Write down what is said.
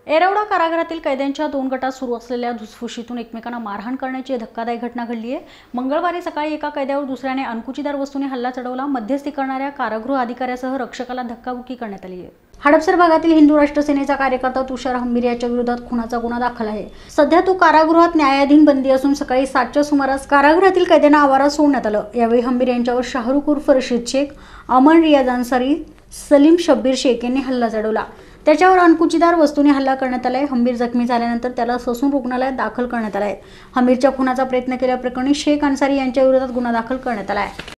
येरवडा कारागृहातील कैद्यांच्या 2 गटात सुरू असलेल्या धुसफुशीतून एकमेकांना मारहाण करण्याची धक्कादायक घटना घडली आहे। मंगळवारी सकाळी एका कैद्यावर दुसऱ्याने अणकुचीदार वस्तूने हल्ला चढवला। मध्यस्थी करणाऱ्या कारागृह अधिकाऱ्यासह रक्षकाला धक्काबुक्की करण्यात आली आहे। हडपसर भागातील हिंदू राष्ट्र सेनेचा कार्यकर्ता तुषार हंबीर याच्या विरोधात खुनाचा गुन्हा दाखल आहे। सध्या तो कारागृहात न्यायाधीन बंदी असून सकाळी 7च्या सुमारास कारागृहातील कैद्यांना आवारात सोडण्यात आलं। यावेळी हंबीर यांच्यावर शाहरुख उर्फ रशीद शेख, अमन रियाज अन्सारी, सलीम शब्बीर शेख यांनी हल्ला चढवला। त्याच्यावर अणकुचीदार वस्तूने हल्ला करण्यात आलाय। हंबीर जखमी झाल्यानंतर त्याला ससून रुग्णालयात दाखल करण्यात आलाय। हंबीरच्या खुनाचा प्रयत्न केल्याप्रकरणी शेख अन्सारी यांच्या विरोधात गुन्हा दाखल करण्यात आलाय।